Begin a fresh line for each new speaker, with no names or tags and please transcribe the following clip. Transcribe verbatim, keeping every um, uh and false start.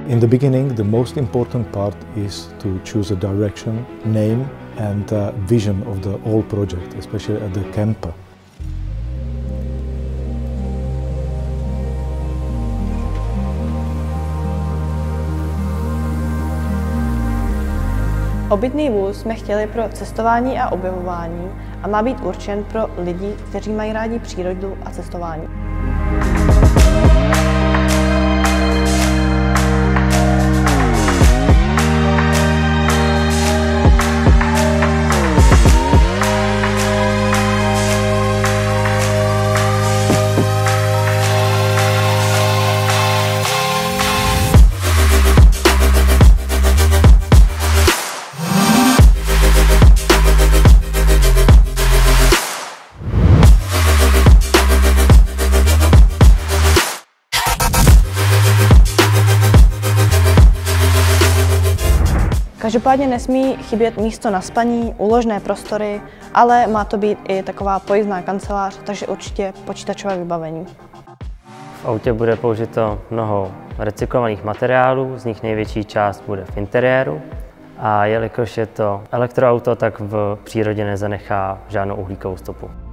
In the beginning, the most important part is to choose a direction, name and uh, vision of the whole project, especially at the camper.
Obytný vůz jsme chtěli pro cestování a objevování a má být určen pro lidi, kteří mají rádi přírodu a cestování. Každopádně nesmí chybět místo na spaní, úložné prostory, ale má to být i taková pojízdná kancelář, takže určitě počítačové vybavení.
V autě bude použito mnoho recyklovaných materiálů, z nich největší část bude v interiéru. A jelikož je to elektroauto, tak v přírodě nezanechá žádnou uhlíkovou stopu.